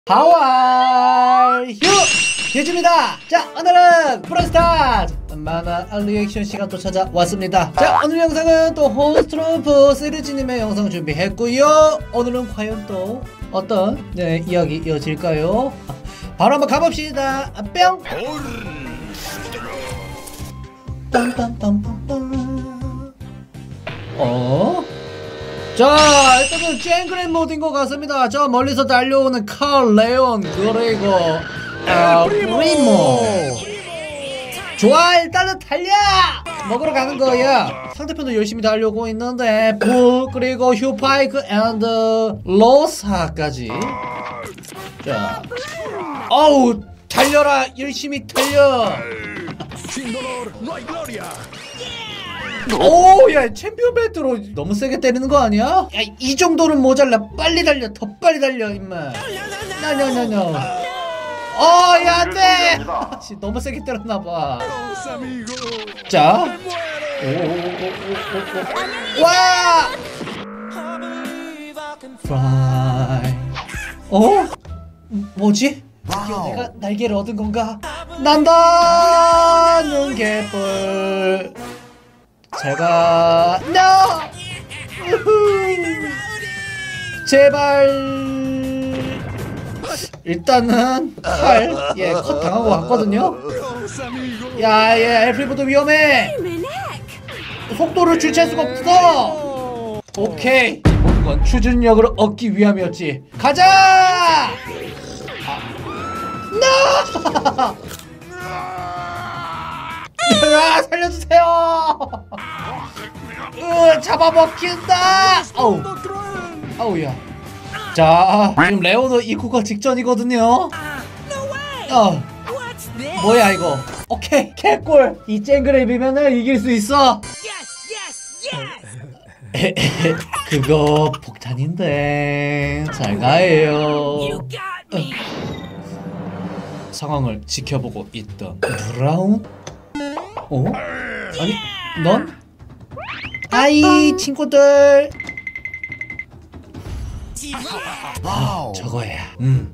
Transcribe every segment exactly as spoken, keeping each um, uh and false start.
하와이 휴! 휴즈입니다. 자, 오늘은 브롤스타즈 만화 리액션 시간 또 찾아왔습니다. 자, 오늘 영상은 또 호스트 오브 시리즈님의 영상 준비했고요. 오늘은 과연 또 어떤 네, 이야기 이어질까요? 바로 한번 가봅시다. 뿅! 빰빰빰빰빰. 어? 자, 일단은 쨍그랜 모드인 것 같습니다. 저 멀리서 달려오는 칼 레온 그리고 아, 프리모. 좋아, 일단은 달려! 먹으러 가는 거야. 상대편도 열심히 달려오고 있는데 불 그리고 휴파이크 앤드 로사까지. 자, 어우, 달려라, 열심히 달려. 오, 야, 챔피언 벨트로 너무 세게 때리는 거 아니야? 야, 이 정도는 모자라. 빨리 달려, 더 빨리 달려, 임마. 나냐냐냐. 어, 야, 안 돼. 너무 세게 때렸나봐. 자, 오오오오오오. 와! Fly. 어? 뭐지? 드디어 내가 날개를 얻은 건가? 난다는 개뿔. 제가 no! 제발. 일단은 칼, 예, 컷 당하고 왔거든요. 야, 예, 엘프리보드 위험해. 속도를 주체할 수가 없어. 오케이, 모든 건 추진력을 얻기 위함이었지. 가자. 아. no! 아, 살려주세요. 으, 잡아먹힌다. 어우, 어우야. 자, 지금 레오도 입구가 직전이거든요. 어, 뭐야 이거? 오케이, 개꿀. 이 쨍그랩이면은 이길 수 있어. 그거 폭탄인데 잘 가요. 상황을 지켜보고 있던 브라운. 어? 아니, 넌? 아이, 친구들. 아, 저거야. 음.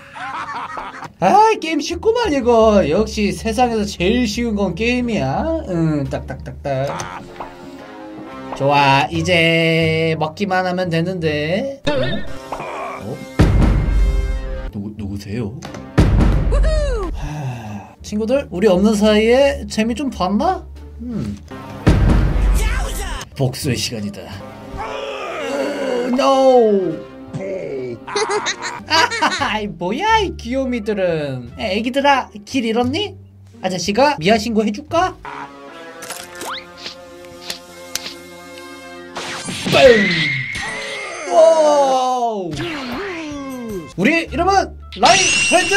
아, 게임 쉽구만 이거. 역시 세상에서 제일 쉬운 건 게임이야. 응, 딱딱딱딱. 좋아, 이제 먹기만 하면 되는데. 응? 어? 누구, 누구세요? 하... 친구들, 우리 없는 사이에 재미 좀 봤나? 음. 복수의 시간이다. uh, no. 아하하, 뭐야 이 귀요미들은. 애기들아, 길 잃었니? 아저씨가 미아 신고 해줄까? 뻥! 와우! 우리 이름은 라인 프렌즈!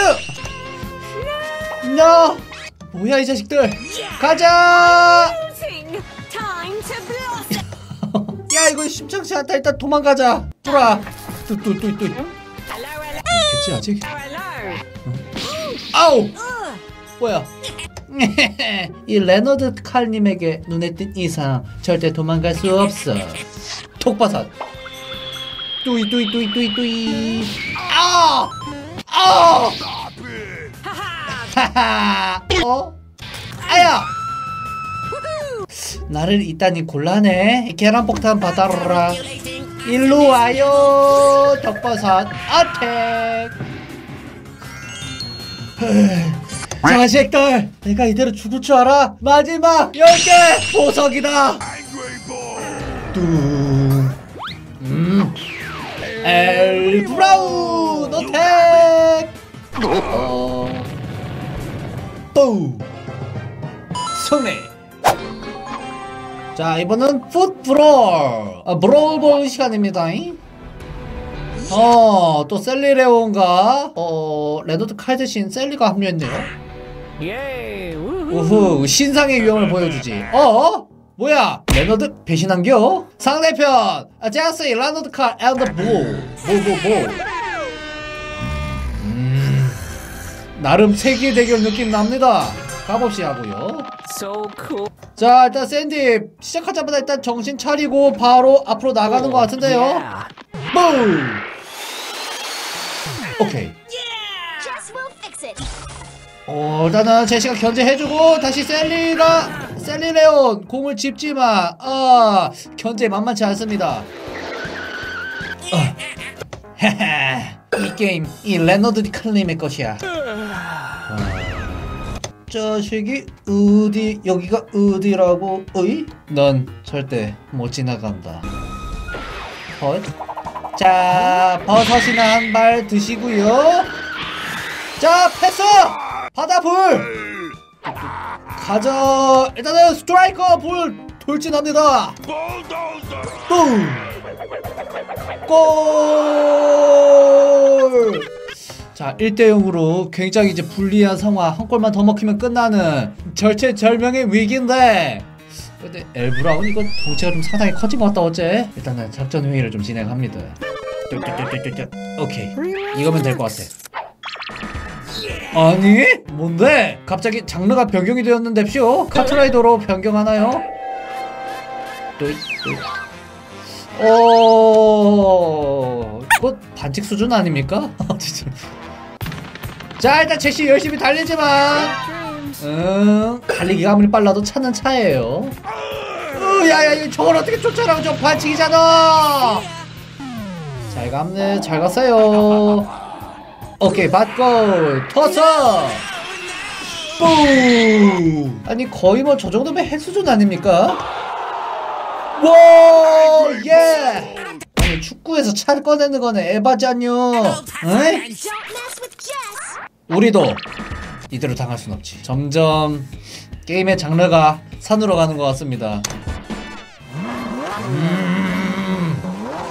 나! 뭐야 이 자식들! 가자! 야, 이거 심상치 않다. 일단 도망가자. 뚜라. 뚜뚜뚜뚜. 있겠지 아직? 어? 아우! 뭐야? 이 레너드 칼님에게 눈에 띈 이상 절대 도망갈 수 없어. 톡바산. 뚜이 뚜이 뚜이 뚜이 뚜이. 아! 아! 하하. 어? 아야! 나를 이따니 곤란해. 계란폭탄 받아라. 일로 와요. 덕버섯 어택. 자식들, 내가 이대로 죽을 줄 알아? 마지막 열 개 보석이다. 뚱. 음. 엘 브라운 어택. 어. 또 승리. 자, 이번은 풋 브롤. 아, 브롤볼 시간입니다. 어, 또 셀리 레온과 어, 레너드 칼 대신 셀리가 합류했네요. 예. 우후, 신상의 위험을 보여주지. 어? 뭐야? 레너드 배신한겨? 상대편 잭스의 레너드 칼 앤드 볼. 볼볼볼. 음, 나름 세계 대결 느낌 납니다. 값없이 하고요. So cool. 자, 일단 샌디 시작하자마자 일단 정신 차리고 바로 앞으로 나가는 것 같은데요. Yeah. 오케이. 어, 일단은 제시가 견제해주고 다시 셀리가 셀리레온 공을 짚지만 아 견제 만만치 않습니다. 어. 이 게임 이 레너드 디칼님의 것이야. 어. 자식이 어디 여기가 어디라고? 어이? 넌 절대 못 지나간다. 헛. 자 버섯이나 한 발 드시고요. 자 패스! 바다 불! 가자! 일단은 스트라이커 불 돌진합니다! 뿡! 골! 자 일 대 영으로 굉장히 이제 불리한 상황. 한 골만 더 먹히면 끝나는 절체절명의 위기인데 근데 엘브라운 이거 덩치가 좀 상당히 커진 것 같다 어째? 일단은 작전 회의를 좀 진행합니다. 오케이 이거면 될 것 같아. 아니? 뭔데? 갑자기 장르가 변경이 되었는데쇼? 카트라이더로 변경하나요? 어... 이거 반칙 수준 아닙니까? 진짜. 자 일단 제시 열심히 달리지만 응 달리기가 아무리 빨라도 차는 차예요. 으 야야 저걸 어떻게 쫓아라고. 저 반칙이잖아. 잘 갔네. 잘 갔어요. 오케이 밭골 터서 뿡. 아니 거의 뭐 저 정도면 핵 수준 아닙니까? 와 예. 아니 축구에서 차를 꺼내는 거는 에바잖요. 응? 우리도 이대로 당할 순 없지. 점점 게임의 장르가 산으로 가는 것 같습니다. 음...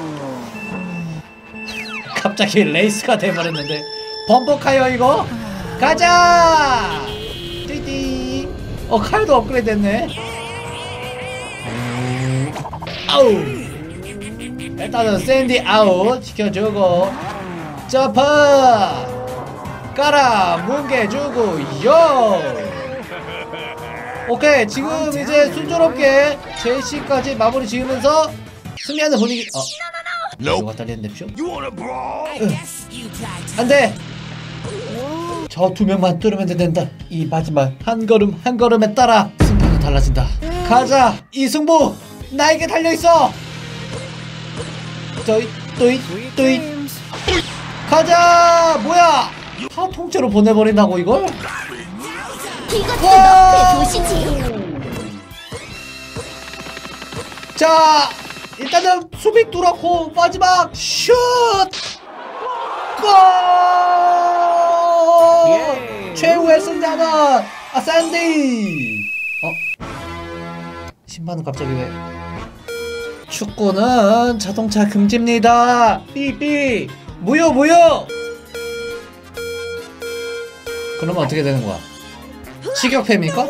갑자기 레이스가 돼버렸는데 범벅하여 이거? 가자! 띠띠. 어 칼도 업그레이드 됐네. 음... 아우! 일단은 샌디 아웃 지켜주고 점프! 까라! 뭉개주고 요! 오케이 지금 이제 순조롭게 제시까지 마무리 지으면서 승리하는 분위기. 어 이거가 딸리는데 표? 안돼! 저 두 명만 뚫으면 된다. 이 마지막 한 걸음 한 걸음에 따라 승부는 달라진다. 가자! 이승부! 나에게 달려있어! 또잇 또잇 또잇 가자! 뭐야! 다 통째로 보내버린다고 이걸? 이것도 너의 도시지. 자 일단은 수비 뚫었고 마지막 슛! 골! 예. 최후의 승자는 아 샌디! 어? 심판은 갑자기 왜? 축구는 자동차 금지입니다. 삐삐 무효 무효. 그러면 어떻게 되는 거야? 식역패입니까?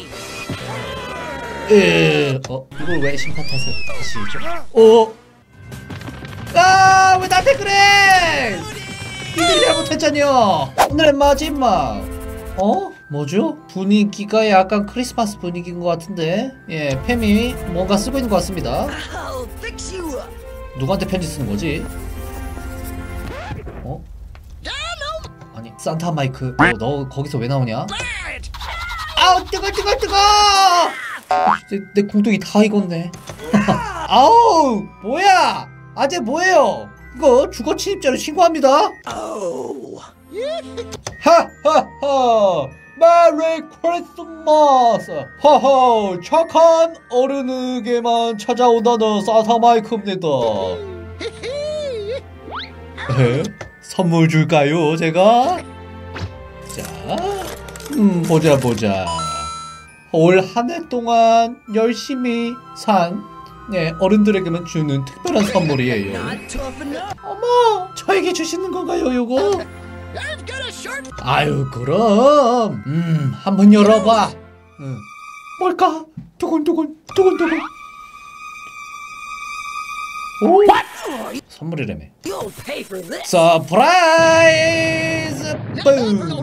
에, 어 이걸 왜 심판 탓을 하시죠? 어? 아, 왜 나한테 그래? 니들이 잘못했잖여. 오늘의 마지막. 어? 뭐죠? 분위기가 약간 크리스마스 분위기인 것 같은데. 예, 팸이 뭔가 쓰고 있는 것 같습니다. 누구한테 편지 쓰는 거지? 어? 아니 산타 마이크. 어, 너 거기서 왜 나오냐? 아우 뜨거 뜨거 뜨거! 내, 내 궁둥이 다 익었네. 아우 뭐야? 아재 뭐예요? 이거 주거 침입죄로 신고합니다. 하하하 메리 크리스마스. 하하 착한 어른에게만 찾아온다는 산타 마이크입니다. 에? 선물 줄까요 제가? 자 음 보자 보자. 올 한 해 동안 열심히 산 네, 어른들에게만 주는 특별한 선물이에요. 어머 저에게 주시는 건가요 요거? 아유 그럼 음 한번 열어봐. 응. 뭘까? 두근두근 두근두근. 오 선물이라며. 서프라이즈 뿜.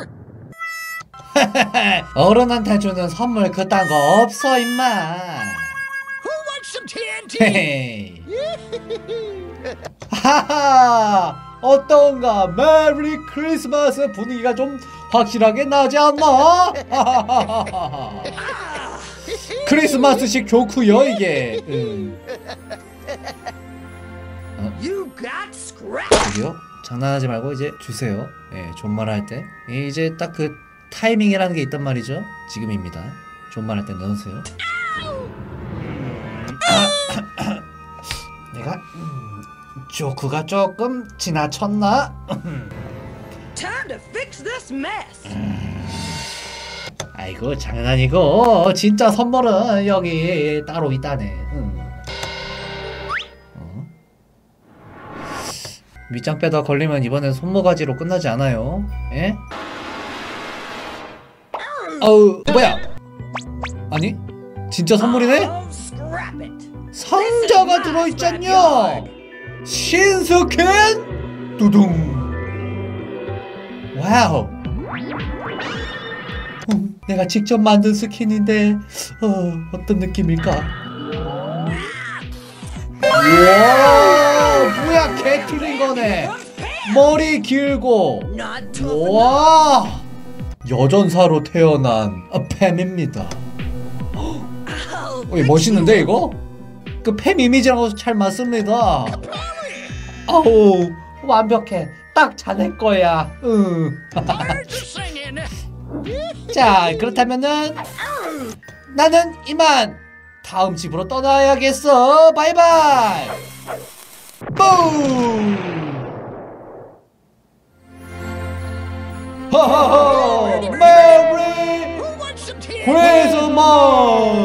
어른한테 주는 선물 그딴 거 없어 임마. 헤헤. 하하 어떤가? 메리 크리스마스 분위기가 좀 확실하게 나지 않나? 크리스마스식 좋구요 이게. 음. 어? 저기요? 장난하지 말고 이제 주세요. 예, 존말할 때 이제 딱 그 타이밍이라는 게 있단 말이죠. 지금입니다. 존말할 때 넣으세요. 내가 음, 조크가 조금 지나쳤나? Time to fix this mess. 음, 아이고 장난이고 진짜 선물은 여기 따로 있다네. 음. 어? 밑장 빼다 걸리면 이번엔 손모가지로 끝나지 않아요. 예? 어우 뭐야? 아니 진짜 선물이네? Oh, scrap it. 상자가 들어있잖여. 신스킨 두둥. 와우. 음, 내가 직접 만든 스킨인데 어, 어떤 느낌일까? 우와 뭐야 개틀린 거네. 머리 길고. Not tough. 와 여전사로 태어난 팸입니다. 어, 멋있는데 이거? 그 팸 이미지랑 잘 맞습니다. 아우 완벽해. 딱 자네 거야. 응. 자 그렇다면은 나는 이만 다음 집으로 떠나야겠어. 바이바이. 뿜. 하하하 메리 크리스마스.